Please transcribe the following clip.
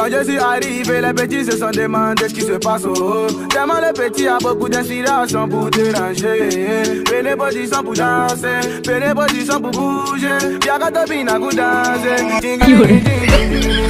Quand je suis arrivé, les petits se sont demandé ce qui se passe au haut. Tellement le petit a beaucoup d'inspiration pour déranger. Prenez position pour danser, prenez position pour bouger. Y'a qu'à te bina pour danser.